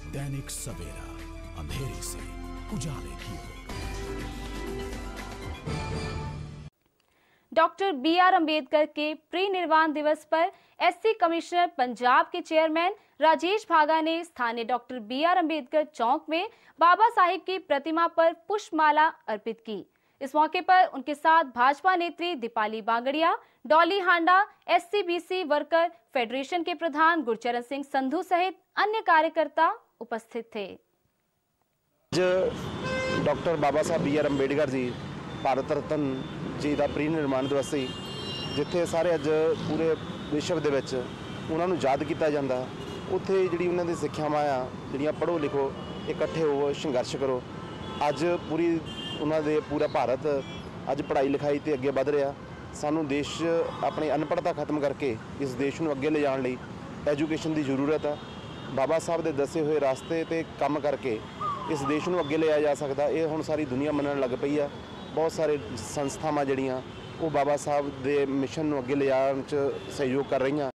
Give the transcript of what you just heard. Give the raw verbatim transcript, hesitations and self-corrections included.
दैनिक सवेरा, अंधेरे से उजाले की ओर। डॉक्टर बी आर अम्बेडकर के प्री निर्वाण दिवस पर एससी कमिश्नर पंजाब के चेयरमैन राजेश भागा ने स्थानीय डॉक्टर बी आर अम्बेडकर चौक में बाबा साहिब की प्रतिमा पर पुष्पमाला अर्पित की। इस मौके पर उनके साथ भाजपा नेत्री Deepali Bangaria, Dolly Handa, SC BC worker federation के प्रधान गुरचरण सिंह संधू सहित अन्य कार्यकर्ता उपस्थित थे। Doctor Baba Saheb B R Ambedkar ji Bharat Ratna ji का प्री निर्माण दिवस से जिथे सारे अज पूरे विश्व के विच उन्होंने याद किया जाता, उत्थे जिहड़ी उन्हां दी सिक्ख्यावां आ जिहड़ियां पढ़ो लिखो इकट्ठे हो संघर्ष करो। अज पूरी उन्हां दे पूरा भारत अज पढ़ाई लिखाई ते अगे वध रहा। सानू देश अपनी अनपढ़ता खत्म करके इस देश नूं अगे ले जाण लई एजुकेशन की जरूरत है। बाबा साहब के दसे हुए रास्ते ते काम करके इस देश नूं अगे लिया जा सकता। ये हुण सारी दुनिया मनण लग पई है। बहुत सारे संस्थावां जिहड़ियां वो बाबा साहब के मिशन नूं अगे ले जाण च सहयोग कर रही हैं।